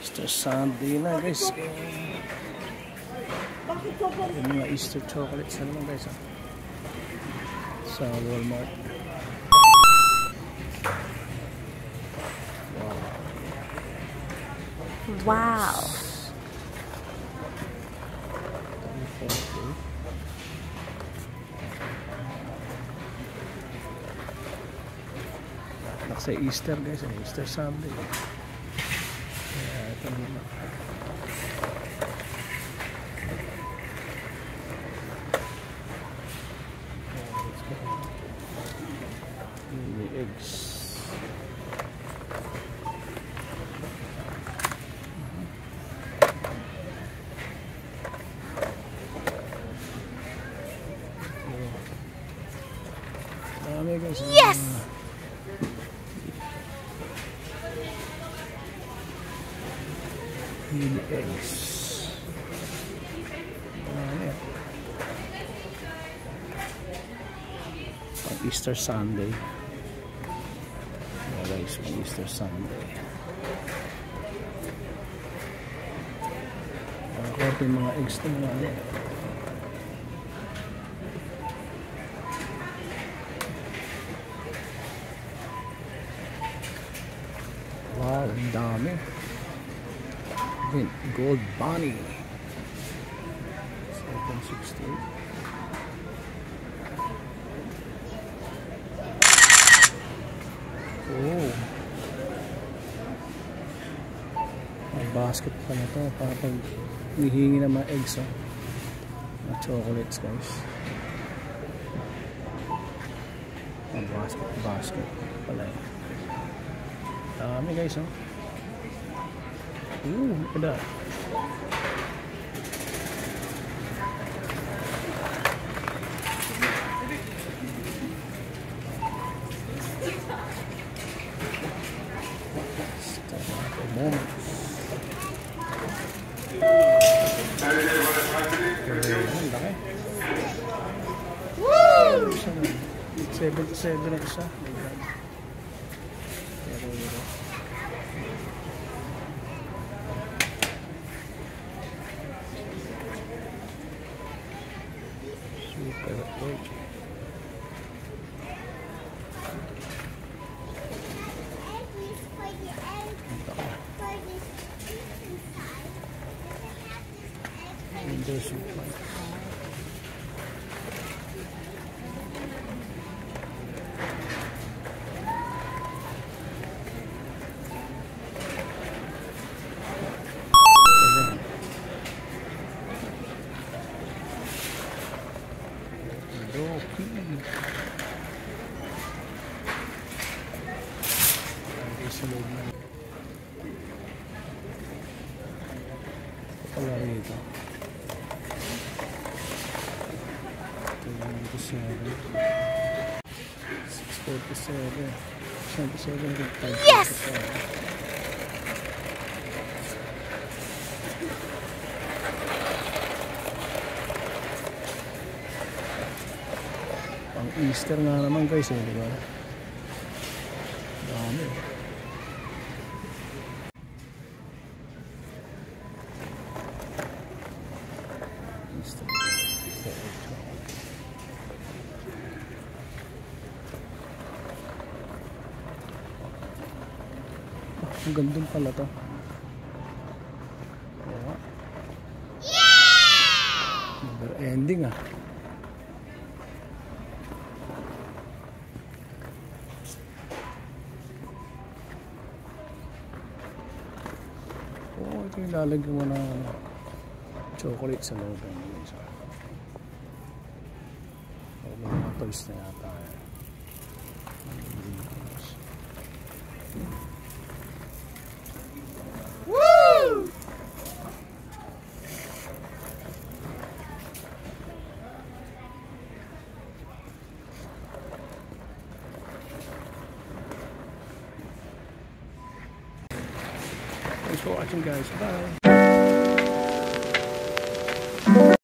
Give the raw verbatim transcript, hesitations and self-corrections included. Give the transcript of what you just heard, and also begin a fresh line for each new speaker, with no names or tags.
Easter Sunday na guys. Yung mga Easter chocolates na naman guys ha? Sa Walmart.
Wow.
Sa Easter guys, Easter Sunday. Kaya ito muna. Mini eggs. Dami guys.
Yes!
Mini eggs. Ayan. Pang Easter Sunday. Oh, guys, pang Easter Sunday. Ako yung mga eggs na mga ano. Wow, ang dami. Gold Bunny seven sixty-eight. Oh, ang basket pa na to para pag hihingi ng mga eggs oh. Mga chocolates guys. Ang basket basket pala eh. Dami guys oh. Ooh, look at that. Woo! seventy-seven na isa. There's some plants. Pala rito. six forty-seven. seventy-seven.
Yes!
Pang Easter nga naman guys eh, di ba? Dami. Easter. Ang gandun pala to. Yeah! Never ending ah. Oh, ito yung lalagyan mo ng chocolate sa loob. Oh, may mga toys na yata eh. Thanks for watching guys. Bye.